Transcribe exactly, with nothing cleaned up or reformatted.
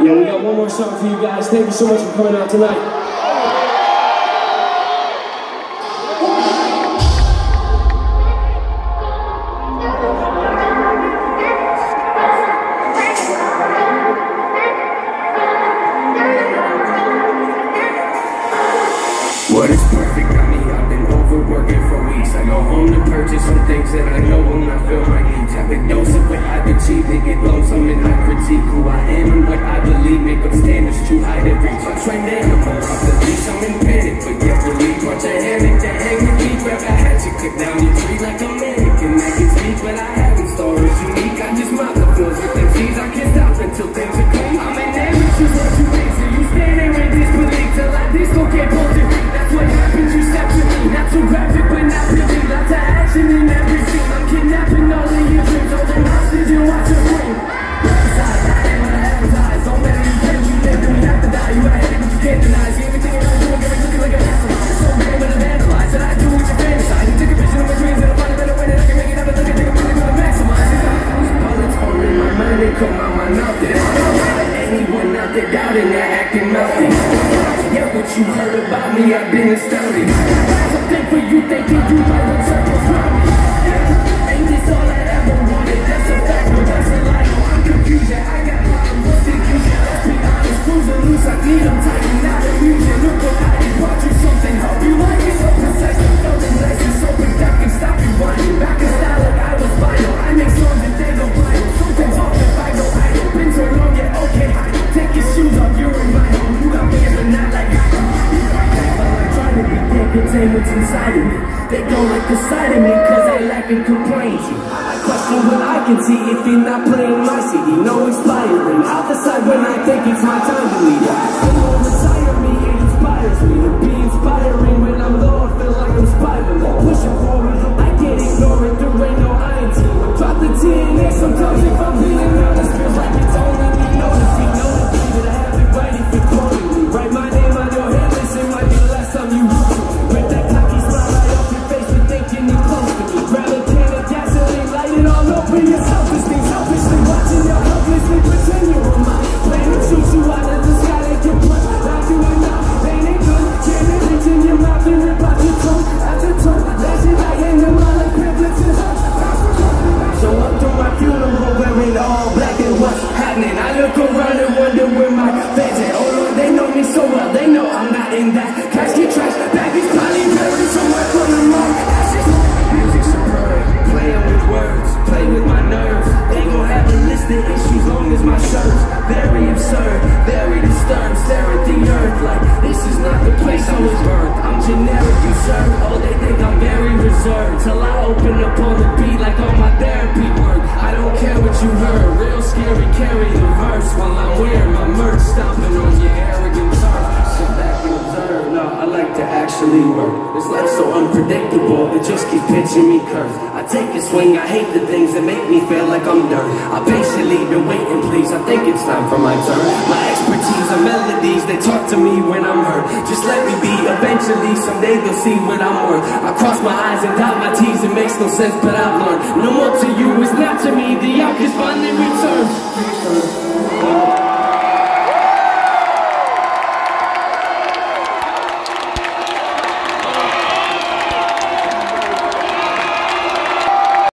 Yo, we got one more song for you guys. Thank you so much for coming out tonight. What is perfect got me, I've been overworking for weeks. I go home to purchase some things that I know will not fill my needs. Have a dose of what I've achieved, they get lonesome and I critique who I am and what I believe. Make up standards too high to reach. I'm trained animal, off the leash, I'm in panic, but yet believe. Watch a hammock to hang with me, grab a hatchet, cut down your tree like a mannequin. That gets me, but I haven't stories unique. I just mouth the floors with them G's. I can't stop until things are clean. I'm an amateur, what you think? So you stand there in disbelief till I dislocate both your feet. That's what happens, you step to me. Not too graphic, but not really. Lots of action in every scene. I'm kidnapping all of your dreams. Hold them hostage and watch them scream. Besides, I ain't what I advertise. Don't matter, you can't, you live, and we have to die. You gotta hate it, but you can't deny. See everything that I'm doing, got me looking like a mastermind. So great when I vandalize, and I do what you fantasize. You take a vision of my dreams, and I find a better way that I can make it happen. Look at think I'm really gonna maximize. These bullets fall in my mind, they come out my mouth. Anyone out there doubting, they're acting mouthy. Yeah, what you heard about me, I've been astounded. Something for you thinking you might want circles around me. Ain't this all I ever wanted? That's a fact, but that's a lie. No, I'm confused, yeah, I got problems. What's the confusion? Let's be honest, cruising loose, I need them tighten, not amusing. Look what I did, brought you something, hope you like it. So precise, I'm feeling nice and so productive. Stop rewinding, back in style like I was vital. I make songs and they go viral. Something's off if I go idle. Been so long, yeah, okay, take your shoes off, you're in my home. You got me, but not like I do. Can't contain what's inside of me. They don't like the side of me cause I lack in complacency. I question what I can see if you're not playing my C D. No expiring, I'll decide when I think it's my time to leave. It won't retire me, it inspires me to be inspiring. When I'm low, I feel like I'm spiraling. Pushing forward, I can't ignore it, there ain't no I in team. Drop the T N A sometimes if I'm feeling honest. Feels like it's only me, notice me, know the thing that I have it right if you're quoting me. Write my name on your head, listen, might be the last time you root me. With that cocky smile right off your face, but thinking you're close to me. Grab a can of gasoline, light it all over your selfishly, selfishly watching your helplessly pretend you're on mine. Playing to shoot you out of the sky like you're blunt. Not you and not, ain't it good? Can't it reach in your mouth and rip out your tongue, out your tongue. That shit like in the mind like privilege and hush. Show up to my funeral wearing all black and what's happening? I look around and wonder where my fans at. Oh Lord, they know me so well, they know I'm not in that casket trash. Bag is probably buried somewhere from the mud. Music superb, playing with words, play with my nerves. They gon' have a list of issues long as my shirt's very absurd, very disturbed. Stare at the earth like this is not the place I was birthed. I'm generic, you sir. Oh, they think I'm very reserved till I open up on the beat like all my therapy work. I don't care what you heard, real scary, carry the verse while I'm wearing my merch, stomping on your arrogant turf. Sit back and observe. No, I like to actually work. This life's so unpredictable, it just keeps pitching me curves. I take a swing, I hate the things that make me feel like I'm dirt. I patiently been waiting, please, I think it's time for my turn. My expertise are melodies, they talk to me when I'm hurt. Just let me be, eventually, someday they'll see what I'm worth. I cross my eyes and dot my T's, it makes no sense, but I've learned. No more